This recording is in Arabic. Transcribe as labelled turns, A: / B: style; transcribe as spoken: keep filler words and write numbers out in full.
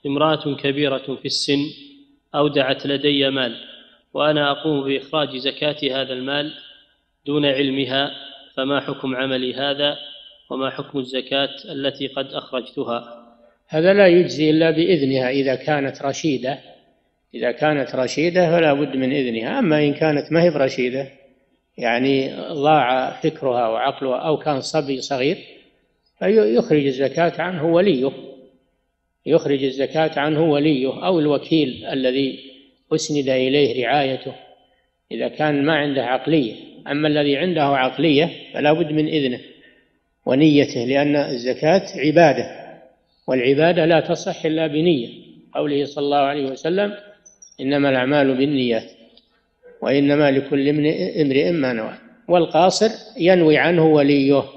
A: امرأة كبيرة في السن أودعت لدي مال وأنا أقوم بإخراج زكاة هذا المال دون علمها، فما حكم عملي هذا وما حكم الزكاة التي قد أخرجتها؟
B: هذا لا يجزي إلا بإذنها إذا كانت رشيدة. إذا كانت رشيدة فلا بد من إذنها. أما إن كانت ما هي برشيدة، يعني ضاع فكرها وعقلها أو كان صبي صغير، فيخرج الزكاة عنه وليه، يخرج الزكاة عنه وليه أو الوكيل الذي أسند إليه رعايته إذا كان ما عنده عقلية. أما الذي عنده عقلية فلا بد من إذنه ونيته، لأن الزكاة عبادة، والعبادة لا تصح إلا بنية. قوله صلى الله عليه وسلم: إنما الأعمال بالنيات وإنما لكل امرئ ما نوى. والقاصر ينوي عنه وليه.